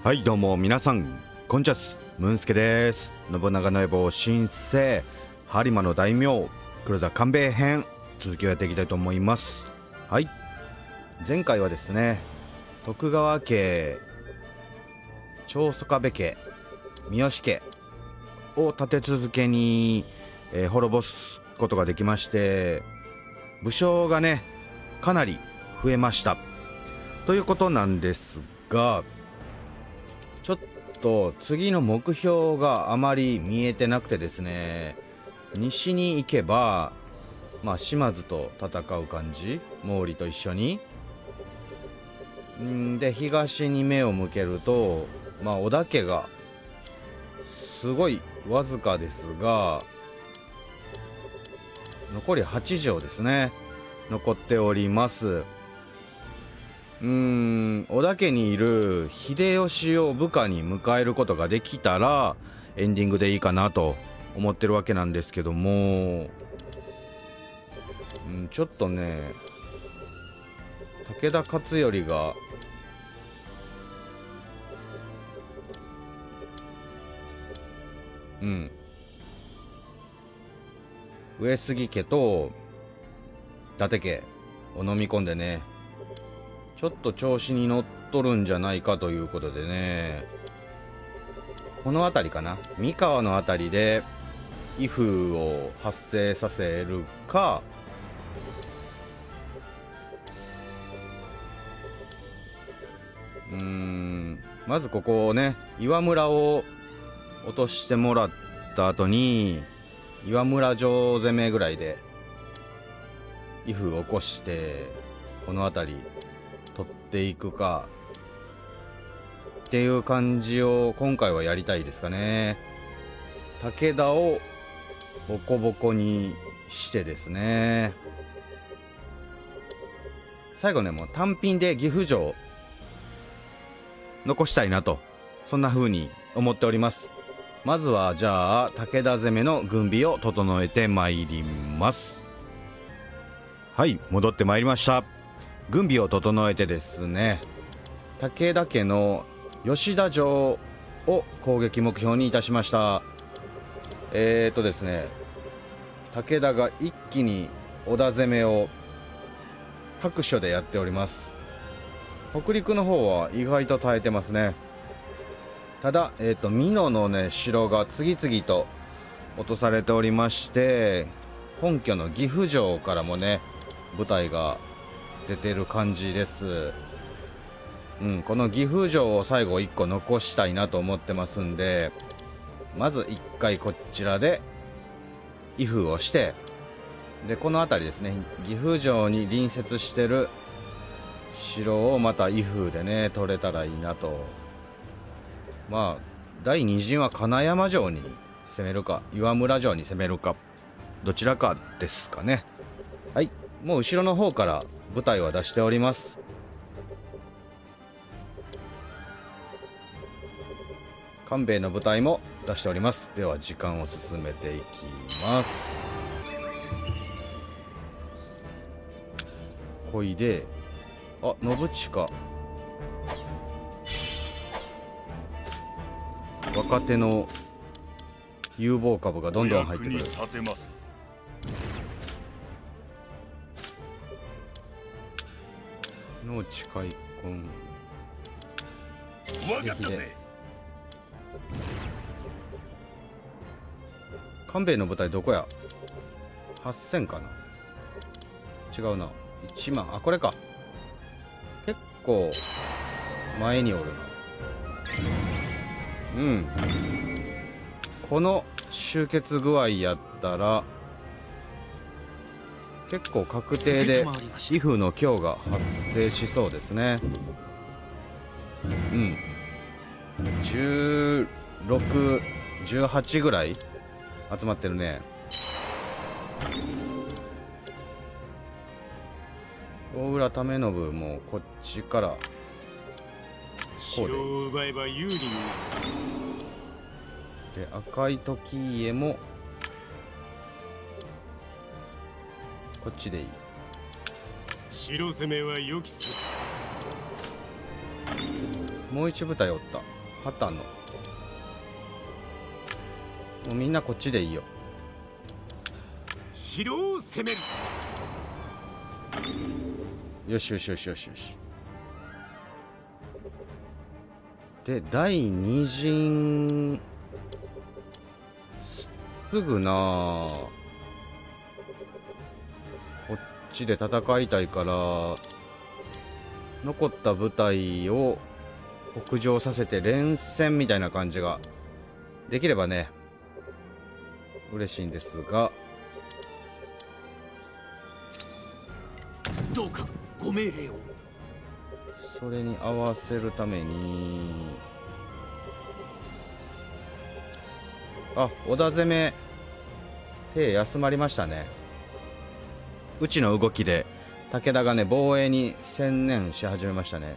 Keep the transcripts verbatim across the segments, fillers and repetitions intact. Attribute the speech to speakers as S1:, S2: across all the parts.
S1: はいどうも皆さんこんにちは、ムンスケです。信長の野望新生播磨の大名黒田官兵衛編、続きをやっていきたいと思います。はい、前回はですね、徳川家、長宗我部家、三好家を立て続けに、えー、滅ぼすことができまして、武将がねかなり増えましたということなんですが、ちょっと次の目標があまり見えてなくてですね、西に行けばまあ島津と戦う感じ、毛利と一緒にんで、東に目を向けるとまあ織田家がすごいわずかですが、残りはち条ですね、残っております。うーん、織田家にいる秀吉を部下に迎えることができたらエンディングでいいかなと思ってるわけなんですけども、うん、ちょっとね武田勝頼がうん上杉家と伊達家を飲み込んでね、ちょっと調子に乗っとるんじゃないかということでね、この辺りかな、三河の辺りで威風を発生させるか、うーんまずここをね岩村を落としてもらった後に岩村城攻めぐらいで威風を起こしてこの辺り取っていくかっていう感じを今回はやりたいですかね。武田をボコボコにしてですね、最後ねもう単品で岐阜城残したいなと、そんな風に思っております。まずはじゃあ武田攻めの軍備を整えてまいります。はい、戻ってまいりました。軍備を整えてですね、武田家の吉田城を攻撃目標にいたしました。えーとですね武田が一気に織田攻めを各所でやっております。北陸の方は意外と耐えてますね。ただ、えーと美濃のね城が次々と落とされておりまして、本拠の岐阜城からもね部隊が出てる感じです。うん、この岐阜城を最後いっこ残したいなと思ってますんで、まずいっかいこちらで威風をして、でこの辺りですね、岐阜城に隣接してる城をまた威風でね取れたらいいなと。まあ第二陣は金山城に攻めるか岩村城に攻めるかどちらかですかね。はい、もう後ろの方から部隊は出しております。官兵衛の部隊も出しております。では時間を進めていきます。こいで、あ、信近若手の有望株がどんどん入ってくる。農地開墾官兵衛の部隊どこや。はっせんかな、違うな、いちまん、あこれか、結構前におるな。うん、この集結具合やったら結構確定で威風の強が発生しそうですね。うんじゅうろく、じゅうはちぐらい集まってるね。大浦為信もこっちからこうでいい。
S2: 奪えば有利に。
S1: で赤い時家もこっちでいい。
S2: 城攻めは良き策。
S1: もう一部隊おった。 旗のもうみんなこっちでいいよ。
S2: 城を攻める。
S1: よしよしよしよしよし。で第二陣すぐなあ、こっちで戦いたいから残った部隊を北上させて連戦みたいな感じができればね嬉しいんですが、
S2: どうかご命令を。
S1: それに合わせるために、あ、織田攻め手休まりましたね。うちの動きで武田がね防衛に専念し始めましたね。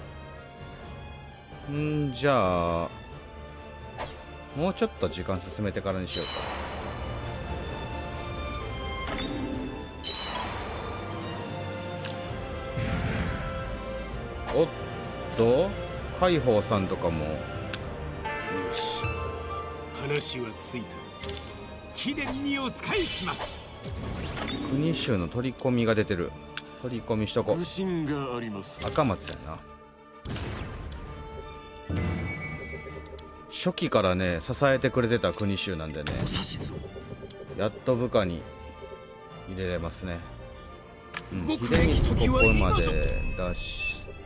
S1: んじゃあもうちょっと時間進めてからにしようか。おっと海宝さんとかも。
S2: よし、話はついた。貴殿にお使いします。
S1: 国衆の取り込みが出てる。取り込みしとこう。
S2: 自信があります。
S1: 赤松やな。初期からね支えてくれてた国衆なんでね、やっと部下に入れれますね。うん、秀光ここまで出して、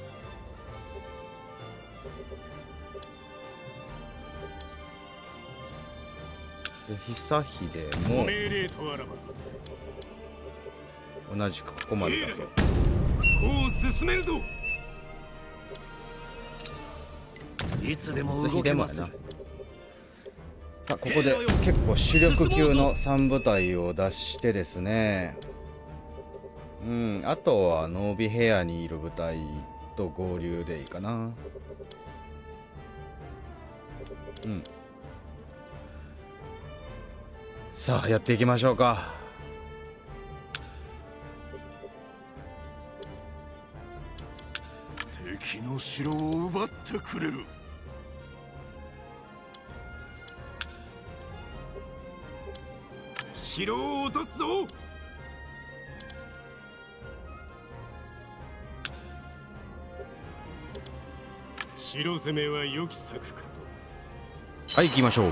S1: で久秀も同じくここまで出そう。
S2: もう進めるぞ。いつでも動けます。
S1: さあここで結構主力級のさん部隊を出してですね、うん、あとは濃尾部屋にいる部隊と合流でいいかな。うん、さあやっていきましょうか。
S2: 敵の城を奪ってくれる。城を落とすぞ。城攻めは良き策かと。
S1: はい行きましょう。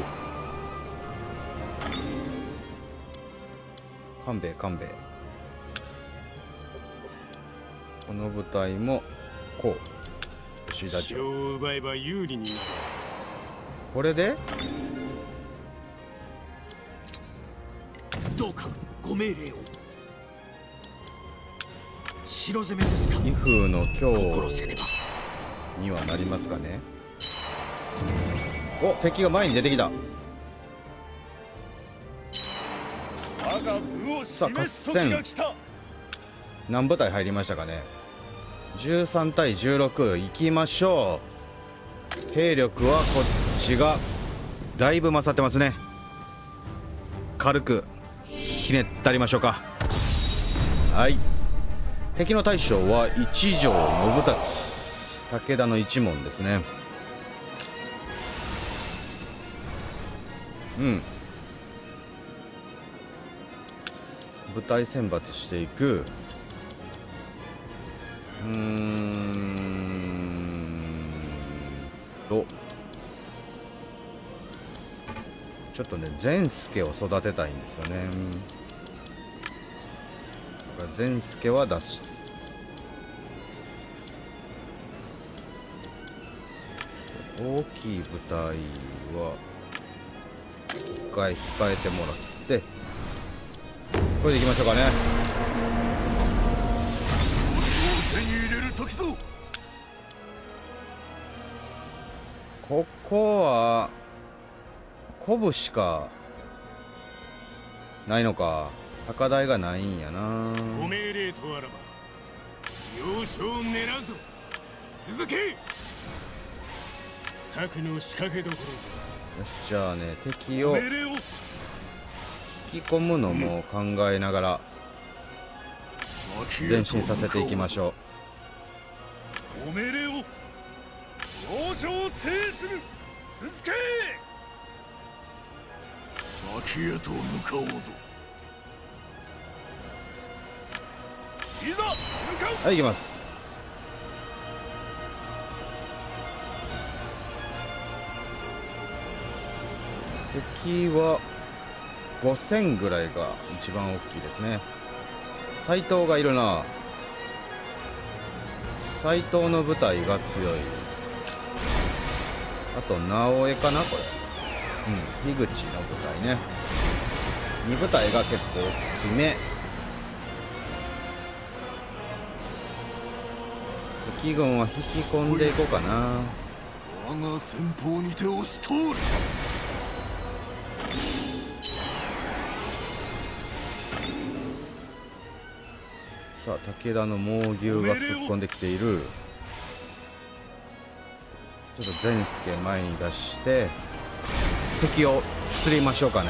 S1: 勘兵衛勘兵衛、この部隊もこう吉田
S2: 城を奪えば有利になる。
S1: これで
S2: どうかご命令を。城攻めですか。
S1: 威風の強
S2: 心せねば
S1: にはなりますかね。お、敵が前に出てきた。
S2: 我が部を
S1: さあ合
S2: 示す時が来
S1: 戦
S2: た。
S1: 何部隊入りましたかね。じゅうさんたいじゅうろくいきましょう。兵力はこっちがだいぶ勝ってますね。軽くひねったりましょうか。はい、敵の大将は一条信達、武田の一門ですね。うん、部隊選抜していく。うーんとちょっとね善助を育てたいんですよね。だから善助は出す。大きい部隊は一回控えてもらってこれでいきましょうかね。
S2: 手に入れる時ぞ。
S1: ここは鼓舞しかないのか。高台がないんやな。
S2: ご命令とあらば要所を狙うぞ。続け。策の仕掛けどころぞ。
S1: よし、じゃあね敵を
S2: 命令を。
S1: 引き込むのも考えながら前進させていきましょ
S2: う。ご命令を。 要所を制する。続け。先へと向かおうぞ。いざ向かう。
S1: はい、行きます。敵はごせんぐらいが一番大きいですね。斎藤がいるな。斎藤の部隊が強い。あと直江かなこれ。うん、樋口の部隊ね。に部隊が結構大きめ。敵軍は引き込んでいこうかな。
S2: 我が先方にて押し通る。
S1: さあ武田の猛牛が突っ込んできている。ちょっと善助前に出して敵を釣りましょうかね。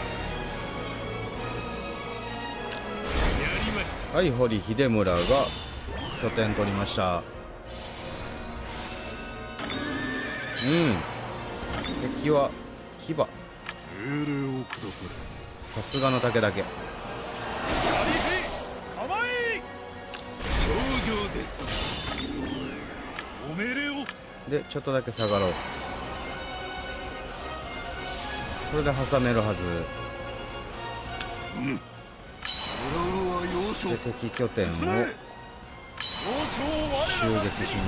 S1: はい、堀秀村が拠点取りました。うん、敵は牙。
S2: 命令をくださ
S1: さすがの武田家。
S2: 構え。頂上です。お命令を。
S1: でちょっとだけ下がろう。これで挟めるはず。
S2: うん。
S1: で敵拠点を襲撃しに行きましょ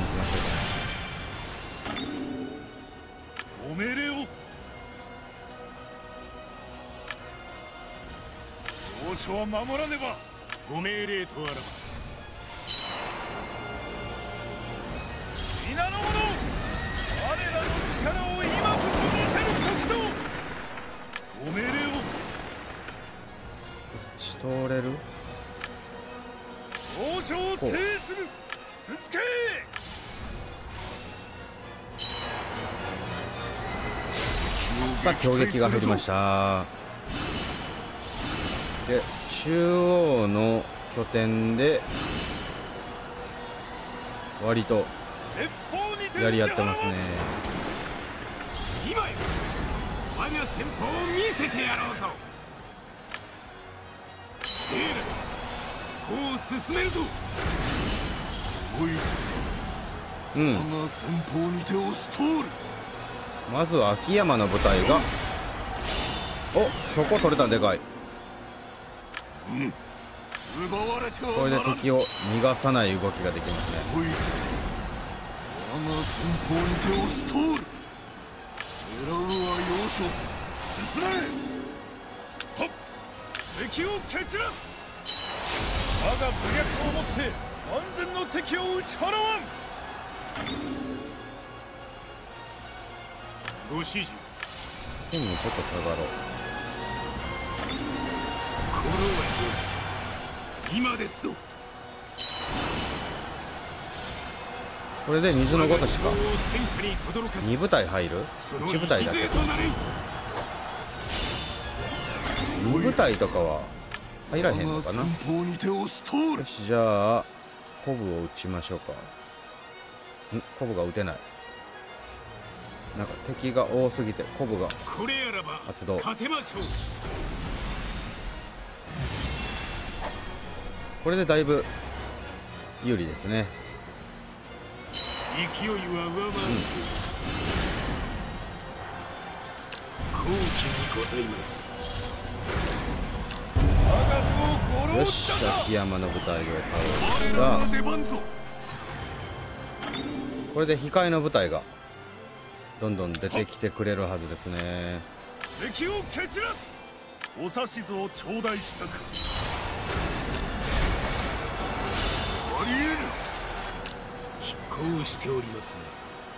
S2: うか。お命令を。王将は守らねば。ご命令とあらば。皆の者、我らの力を今こそ見せる時ぞ。お命令を。
S1: し通れる。
S2: 王将を制する。続け。
S1: さあ強撃が入りました。で中央の拠点で割とやり合ってますね。
S2: 今よ我が先方を見せてやろうぞ。ええ、こう進めるぞ。おい
S1: うん、
S2: 我が先方にて押し通る。
S1: まずは秋山の部隊が、お、そこ取れた。でかい。
S2: うん、奪われては
S1: これで敵を逃がさない動きができますね。
S2: おい我が先方にて押し通る。狙うは要所。進め。はっ、敵を蹴散らす。我が武略をもって安全の敵を打ち払わん。ご指示。
S1: 天にちょっと下がろう。
S2: これはよし。今ですぞ。
S1: これで水のごとしか
S2: 天下に轟かす。
S1: に部隊入る。いち部隊だけ。に部隊とかは入らへんのかな。よし、じゃあコブを撃ちましょうか。ん、コブが撃てない。なんか敵が多すぎてコブが発動。これでだいぶ有利ですね。
S2: 勢いは上回る。うん、好機にございます。
S1: よし、秋山の部隊を倒した。これで控えの部隊がどんどん出てきてくれるはずですね。
S2: 敵を蹴散らす。お指図を頂戴したか。ありえぬ。こうしておりますね。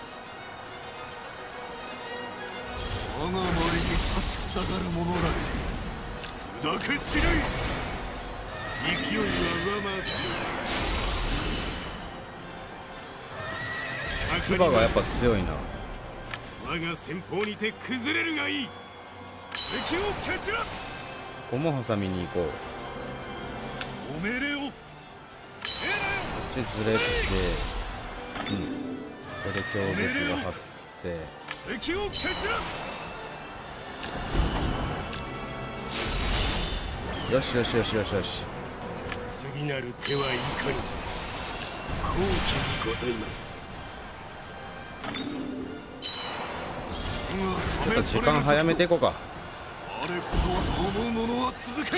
S2: 我が周りに立ちふさがる者らに砕け散れ。勢いは上回って
S1: 牙がやっぱ強いな。
S2: 我が先方にて崩れるがいい。敵を蹴散らす。
S1: ここも挟みに行こう。
S2: お命令を。
S1: こっちずれて、うん、 こで強撃が発生。
S2: 敵を蹴散らす。
S1: よしよしよしよしよし。
S2: 次なる手はいかに。好機にございます。
S1: ちょっと時間早めていこうか。
S2: あれこそはと思うものは続け。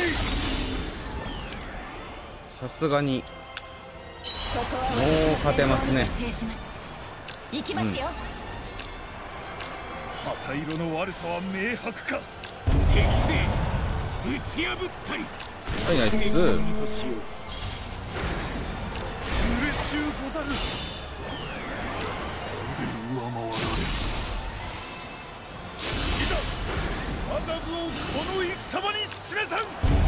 S1: さすがにもう勝てますね。
S3: 行きますよ。
S2: 旗色の悪さは明白か。敵勢打ち破ったり。
S1: はい、ナイス。
S2: 嬉しゅうござる。腕上回られる。いざ我が軍をこの戦場に示さん。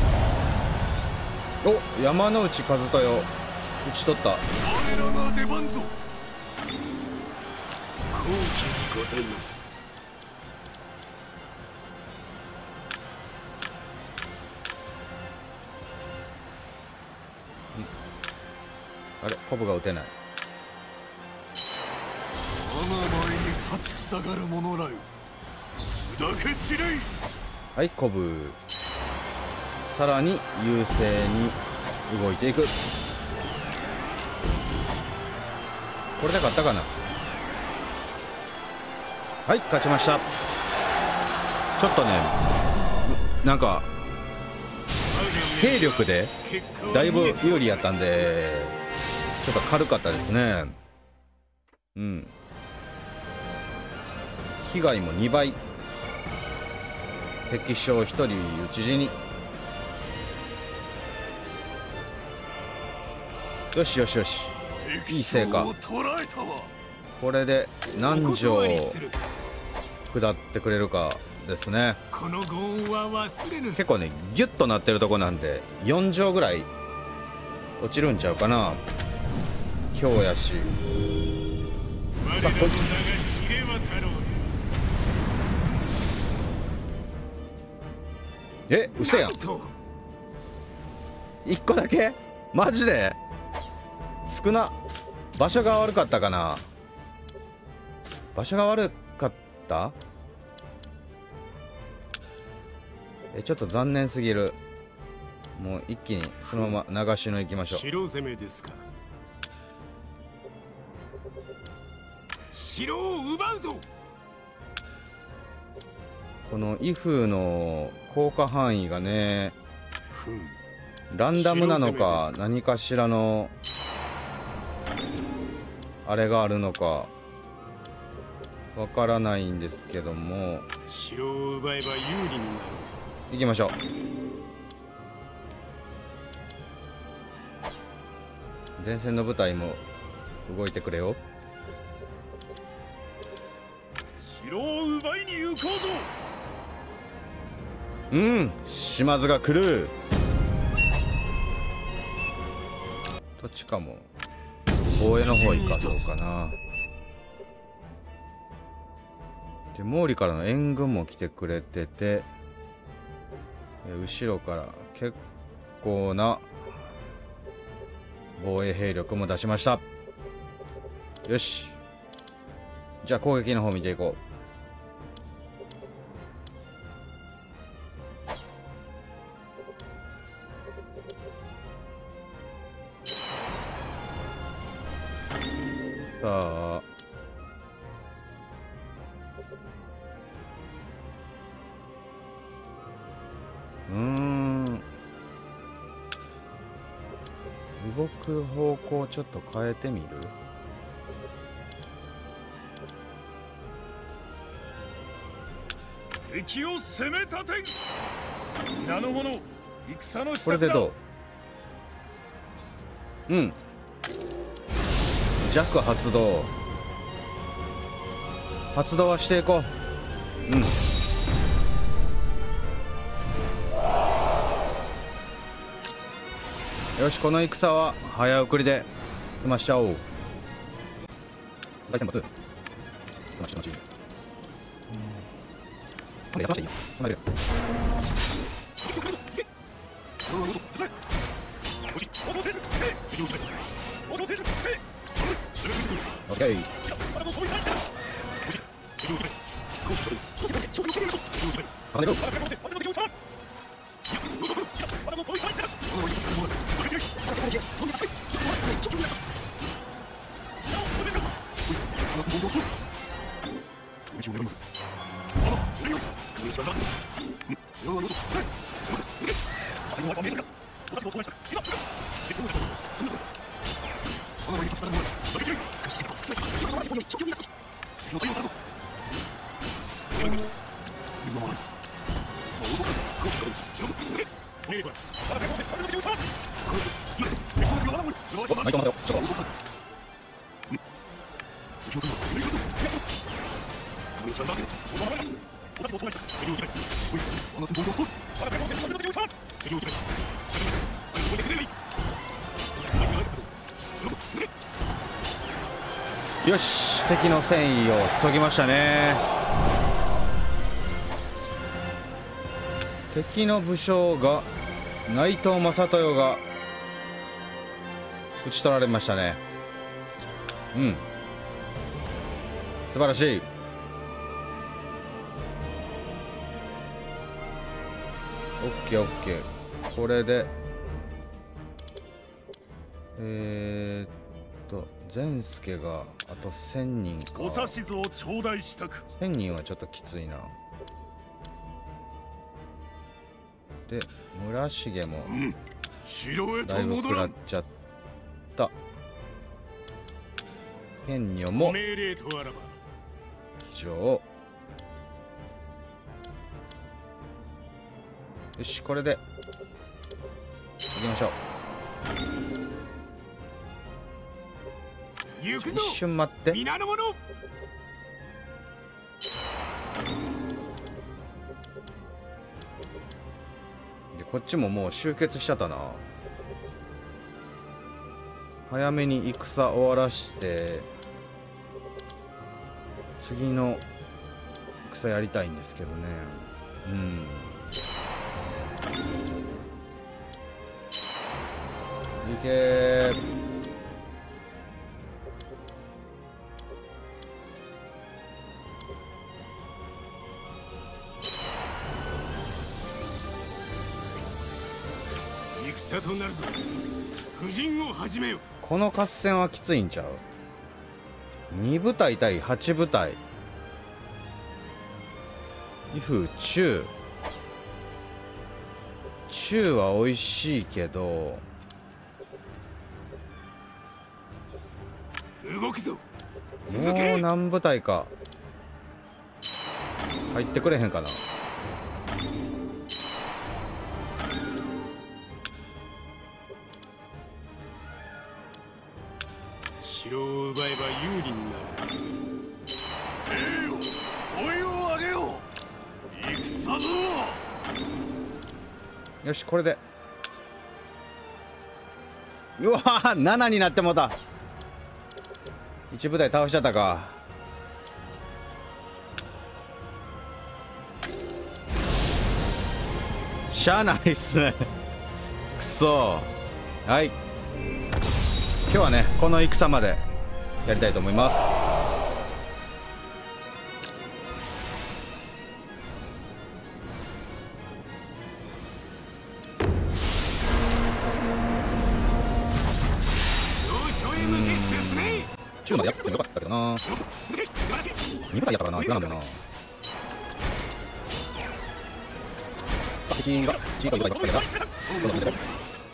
S1: お、山之内和豊討ち取った。
S2: 我らが出番ぞ。好機にございます。
S1: あれ、コブが撃てない。
S2: 我が前に立ちふさがる者らよ。砕け散れい。
S1: はい、コブ。さらに優勢に動いていく。これで勝ったかな。はい、勝ちました。ちょっとね、なんか兵力でだいぶ有利やったんでちょっと軽かったですね。うん、被害もにばい。敵将ひとり討ち死に。よしよしよし、いい成果。これで何城下ってくれるかですね。
S2: このご恩は忘れぬ。
S1: 結構ねギュッとなってるとこなんでよん城ぐらい落ちるんちゃうかな。今日やし。さあこっちえ、嘘やん。いっこだけマジで少な。場所が悪かったかな。場所が悪かった。え、ちょっと残念すぎる。もう一気にそのまま流しの行きましょう。
S2: 城攻めですか。城を奪うぞ。
S1: この威風の効果範囲がねランダムなのか何かしらのあれがあるのかわからないんですけども、
S2: 城を奪えば有利になる。
S1: 行きましょう。前線の部隊も動いてくれよ。
S2: 城を奪いに行こうぞ。
S1: うん、島津が来る。どっちかも防衛の方行かそうかな。で毛利からの援軍も来てくれてて、後ろから結構な防衛兵力も出しました。よし、じゃあ攻撃の方見ていこう。さあうーん動く方向ちょっと変えてみる。
S2: 敵を攻め立て。皆の者、戦の支度だ。
S1: これでどう。うん、弱発動発動はしていこう。うん、よし、この戦は早送りで行きましょう。大選抜待ち待ち。これ優しいよ。そんなにオッケー。 れる。よし、敵の戦意を削ぎましたね。敵の武将が内藤正豊が討ち取られましたね。うん、素晴らしい。オッケーオッケー。これでえー、っと善助があとせんにんか。
S2: お指図を頂戴したく。
S1: せんにんはちょっときついな。で村重もだいぶ食らっちゃった。剣女も騎乗。よし、これで行きましょう。一瞬待って。
S2: 皆の者。
S1: でこっちももう集結しちゃったな。早めに戦終わらして次の戦やりたいんですけどね。うん、いけー。
S2: 戦となるぞ。布陣を始めよ。
S1: この合戦はきついんちゃう。に部隊対はち部隊。威風中中は美味しいけど、
S2: 動くぞ。
S1: もう何部隊か入ってくれへんかな。
S2: 城を奪えば有利になる。兵よ、声を上げよ。戦ぞ。
S1: よし、これでうわーななになってもうた。いち部隊倒しちゃったか。しゃあないっすねくそー。はい、今日はねこの戦までやりたいと思います。中までやってもよかったけどな。に部隊やったかな。いくらなんだよな。敵がチートいっぱいばっかりだ。どうぞ見てください。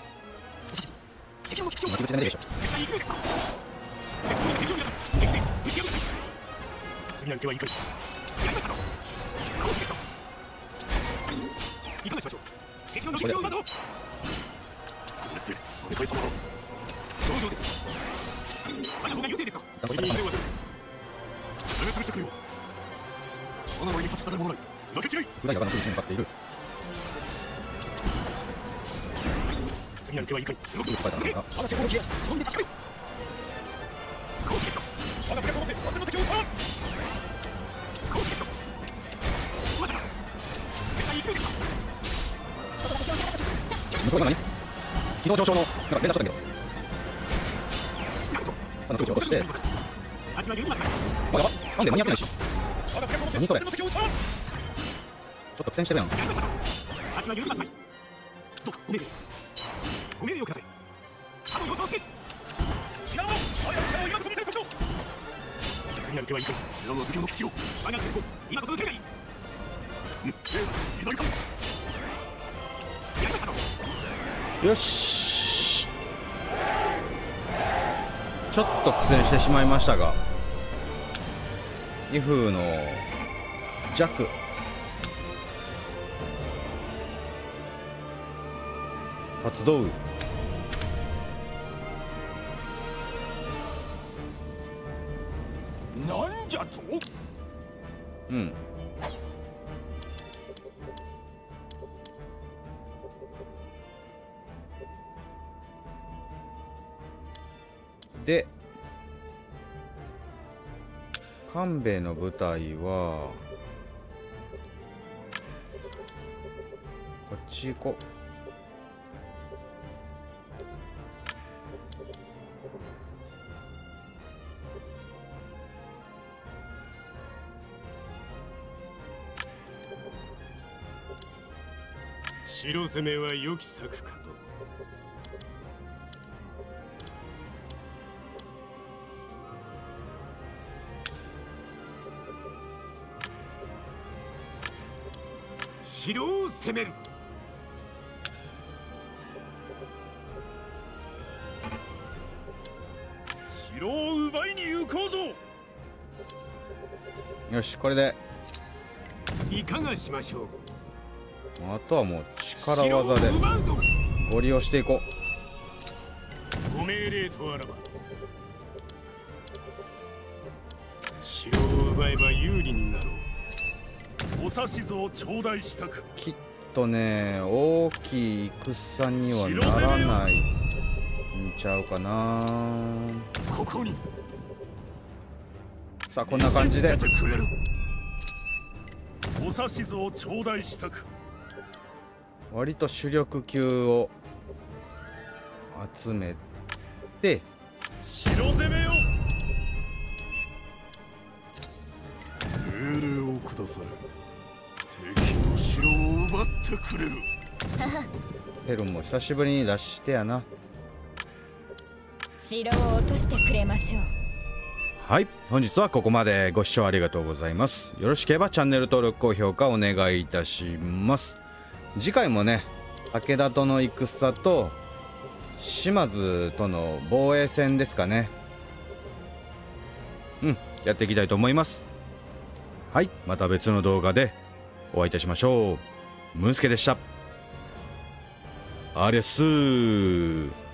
S1: 巻き口が出るでしょ。
S2: 次の手はいかに。いかがしましょう。敵の撃を奪うぞ。です。お疲れ様だ。上々です。まだ方が優勢ですぞ。いいではないです。それを潰してくれよ。その前に立ち去る者ない。だけ違い。
S1: 裏山の空中に向かっている。
S2: 次の手はいかに。
S1: 動く使えたのか。
S2: 私はこの気がそんで近い。攻撃ですぞ。私がこの手私の敵を触る。攻撃ですぞ。まさか絶対に勢いですか。
S1: 向こう今何軌道上昇のなんか連打しちゃったけど、あの空中落としてまだなんで間に合ってないし。何それ。 っと苦戦してるやん。
S2: 蜂は許しますまい。どうかご命令ご命令をください。他の要所のスペース違うの我が力を今こそ見せる特徴。次なる手はいいか。知らぬは武家の口を我が成功今こそ受けるがいい。うん、ええ、急ぎかやりましたと。
S1: よし、ちょっと苦戦してしまいましたが、威風の弱発動。
S2: なんじゃと。
S1: うん。で官兵衛の部隊はこっち行こう。
S2: 城攻めは良き策かと。城を攻める。城を奪いに行こうぞ。
S1: よし、これで
S2: いかがしましょう。
S1: あとはもう力技でご利用していこ
S2: ご命令とあらば城を奪えば有利になろう。お指図を頂戴したく。
S1: う。きっとね、大きい戦にはならないんちゃうかな。
S2: ここに
S1: さあ、こんな感じで
S2: お指図を頂戴したく。
S1: 割と主力級を集めて
S2: 城攻めよ。命令を下され。敵の城を奪ってくれる。
S1: ペルンも久しぶりに出してやな。
S3: 城を落としてくれましょう。
S1: はい、本日はここまで。ご視聴ありがとうございます。よろしければチャンネル登録高評価お願いいたします。次回もね、武田との戦と島津との防衛戦ですかね。うん、やっていきたいと思います。はい、また別の動画でお会いいたしましょう。ムンスケでした。ありゃっすー。